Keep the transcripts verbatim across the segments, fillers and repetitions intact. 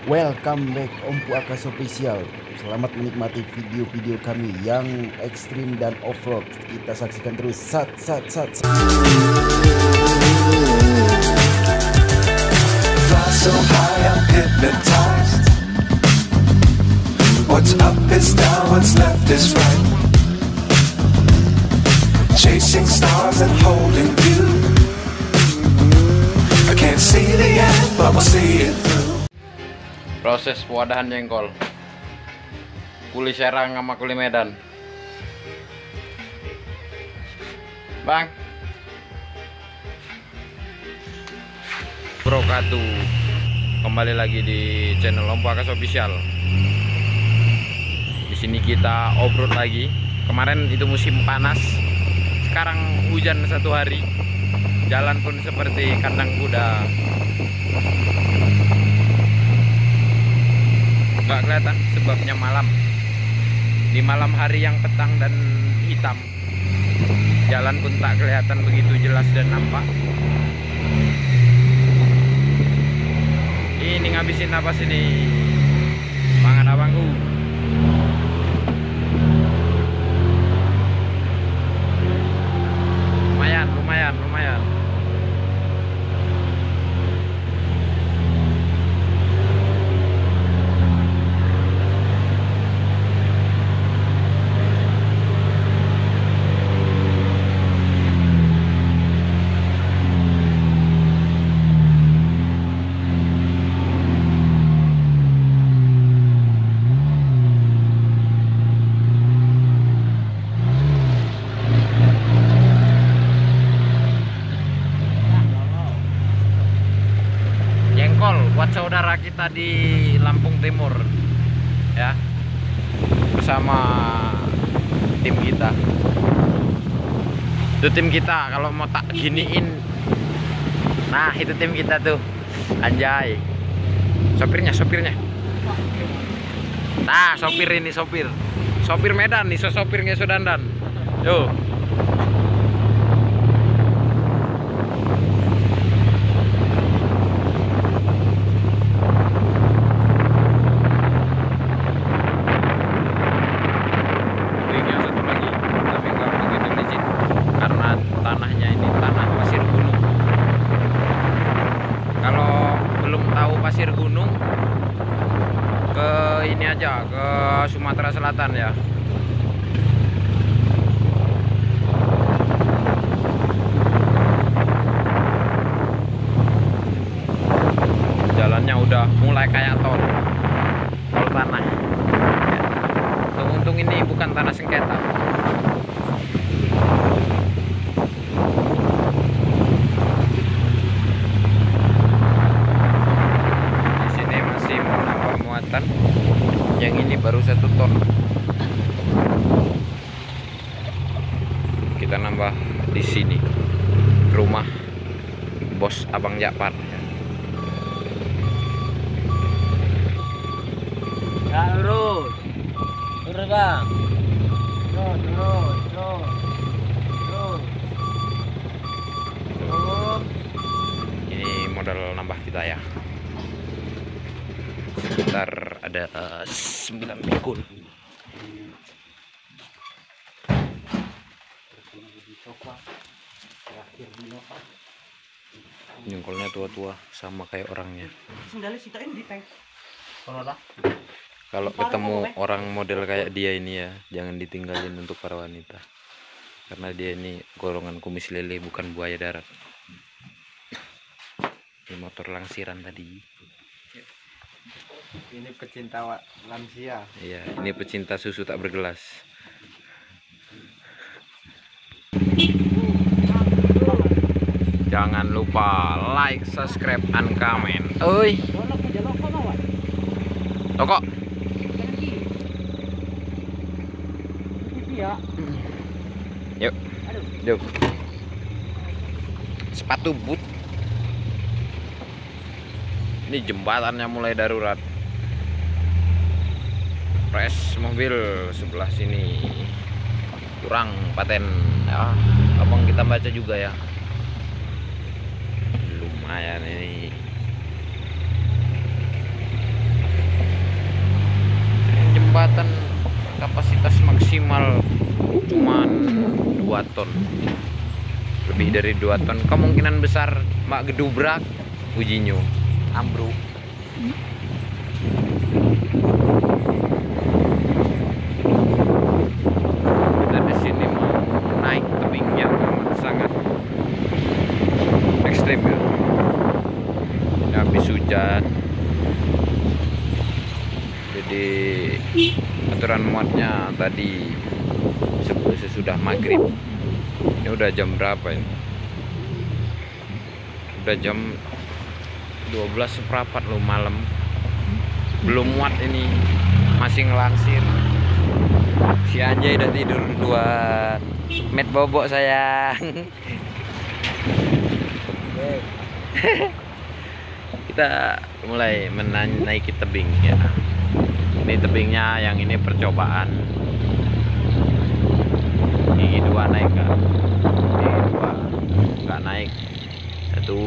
Welcome back Om Puakas Official. Selamat menikmati video-video kami yang ekstrim dan off-road. Kita saksikan terus. Sat sat sat, sat. Fly so high I'm hypnotized. What's up is down, what's left is right. Chasing stars and holding you. I can't see the end, but we'll see it through. Proses pewadahan jengkol, kuli Serang sama kuli Medan. Bang Brokatu, kembali lagi di channel Om Puakas Official. Di sini kita off-road lagi. Kemarin itu musim panas, sekarang hujan satu hari. Jalan pun seperti kandang kuda. Nggak kelihatan sebabnya malam. Di malam hari yang petang dan hitam, jalan pun tak kelihatan begitu jelas dan nampak. Ini ngabisin apa sini? Mangan abangku. Lumayan, lumayan, lumayan. Buat saudara kita di Lampung Timur ya, bersama tim kita. Itu tim kita, kalau mau tak giniin. Nah itu tim kita tuh, anjay. Sopirnya, sopirnya. Nah sopir ini, sopir Sopir Medan nih, so sopirnya Sodandan. Yo. Tanahnya ini tanah pasir gunung. Kalau belum tahu pasir gunung, ke ini aja, ke Sumatera Selatan ya. Jalannya udah mulai kayak tol, tol tanah. Untung ini bukan tanah sengketa. Yang ini baru satu ton. Kita nambah di sini, rumah bos Abang Jakpar. Turun, turun bang, turun, turun, turun, turun, turun. Ini modal nambah kita ya. Sekitar ada uh, sembilan pikul. Jengkolnya tua-tua sama kayak orangnya. Kalau ketemu orang model kayak dia ini ya, jangan ditinggalin untuk para wanita, karena dia ini golongan kumis lele, bukan buaya darat. Ini motor langsiran tadi. Ini pecinta lansia. Iya, ini pecinta susu tak bergelas. Jangan lupa like, subscribe, and comment. Oi. Toko. Yuk. Yuk. Sepatu boot. Ini jembatannya mulai darurat. Pres mobil sebelah sini kurang paten ya, abang kita baca juga ya. Lumayan ini. dua ton. Lebih dari dua ton. Kemungkinan besar mak gedubrak ujinya ambruk. Kita di sini mau naik tebing yang sangat ekstrim ya. Habis hujan, jadi aturan muatnya tadi sesudah maghrib. Ini udah jam berapa ini? Udah jam dua belas seperempat loh malam. Belum muat ini, masih ngelangsir. Si Anjay udah tidur duluan. Met bobok sayang. Kita mulai menaiki tebing ya. Ini tebingnya yang ini percobaan. Gigi dua naik kan? Gigi dua nggak naik. Satu.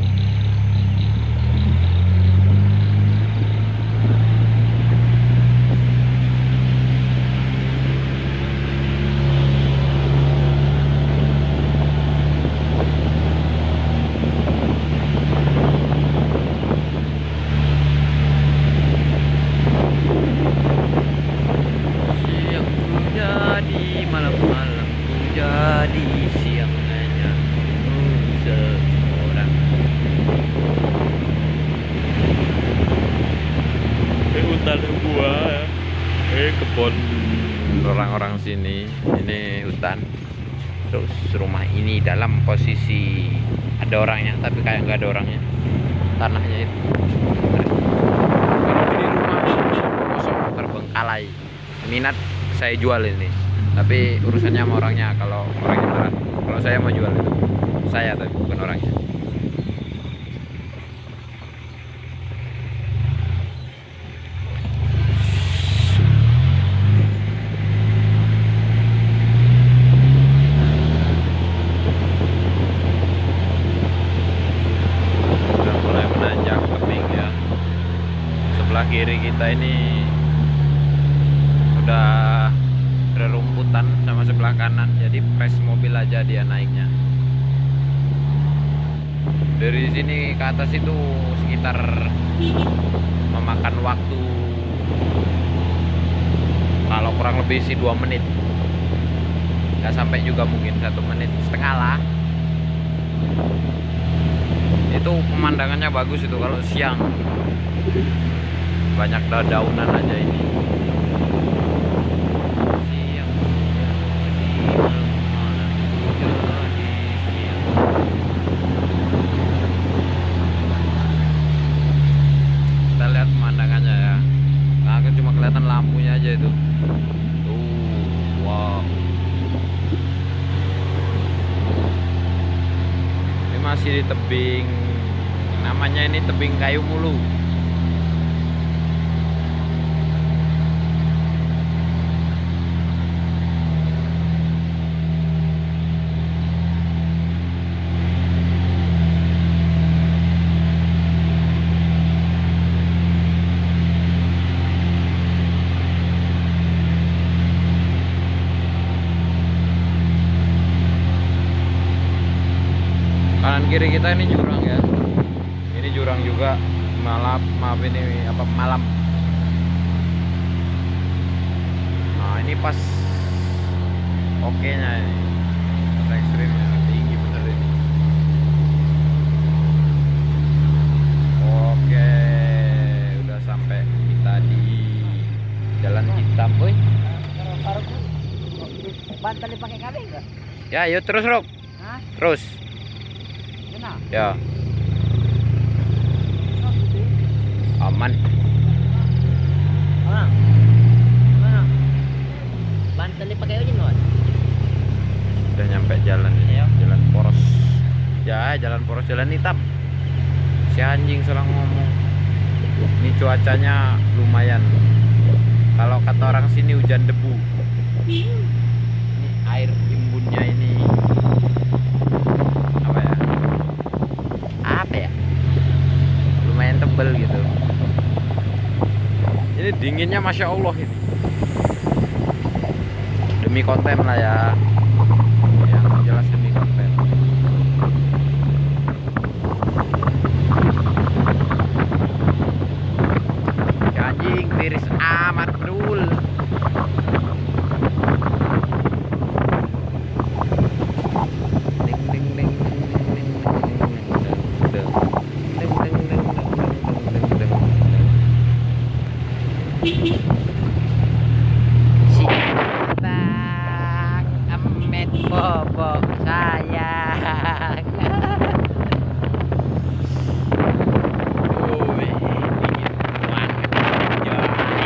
Malam-malam jadi siang hanya seorang. Eh hutan buah, eh kebun orang-orang sini. Ini hutan. Terus rumah ini dalam posisi ada orangnya, tapi kayak nggak ada orangnya. Tanahnya itu. Kalau di rumah kosong terbengkalai. Minat saya jual ini. Tapi urusannya sama orangnya, kalau orangnya marah. Kalau saya mau jual itu saya, tapi bukan orangnya. Sudah mulai menanjak tebing ya. Sebelah kiri kita ini udah rerumputan sama sebelah kanan, jadi pes mobil aja dia naiknya. Dari sini ke atas itu sekitar memakan waktu kalau kurang lebih sih dua menit, nggak sampai juga, mungkin satu menit setengah lah. Itu pemandangannya bagus itu kalau siang, banyak dedaunan aja ini. Kita lihat pemandangannya ya. Nah, cuma kelihatan lampunya aja itu. Tuh, wow. Ini masih di tebing. Namanya ini tebing Kayu Mulu. Kanan kiri kita ini jurang ya. Ini jurang juga. Maaf, maaf ini apa malam. Nah, ini pas oke nya ini. Pas ekstrimnya tinggi bener ini. Oke, udah sampai kita di Jalan Hitam, boy. Bantal dipakai kali enggak? Ya, yuk terus, Rok. Hah? Terus. Mana? Ya. Aman. Mana? Mana? Bantal dipakai aja loh. Udah nyampe jalan ini ya, jalan poros. Ya, jalan poros, jalan hitam. Si anjing salah ngomong. Ini cuacanya lumayan. Kalau kata orang sini hujan debu. Ini air timbunnya ini apa ya? Apa ya? Lumayan tebel gitu. Ini dinginnya masya Allah ini. Demi konten lah ya. semi konven. Anjing miris amat dul. Ding ding ding Siabang Amet Bobo sayang. Wih, dingin banget coy.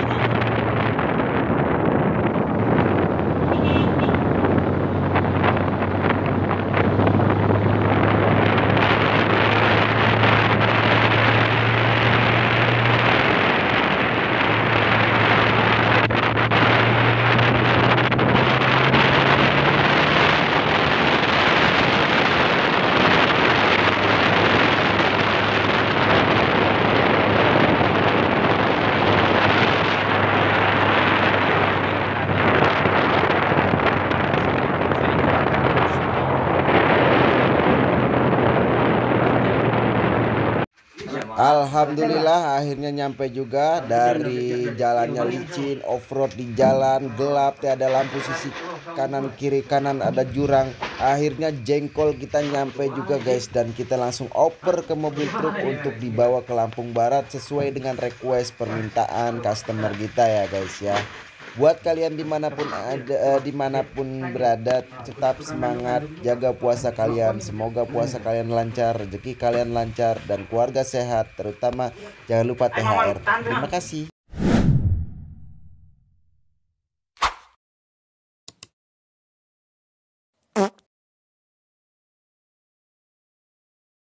Alhamdulillah akhirnya nyampe juga. Dari jalannya licin, off-road di jalan gelap, tiada lampu sisi kanan kiri, kanan ada jurang. Akhirnya jengkol kita nyampe juga guys, dan kita langsung oper ke mobil truk untuk dibawa ke Lampung Barat sesuai dengan request permintaan customer kita ya guys ya. Buat kalian dimanapun ada, eh, dimanapun berada, tetap semangat, jaga puasa kalian. Semoga puasa kalian lancar, rezeki kalian lancar, dan keluarga sehat. Terutama jangan lupa T H R. Terima kasih.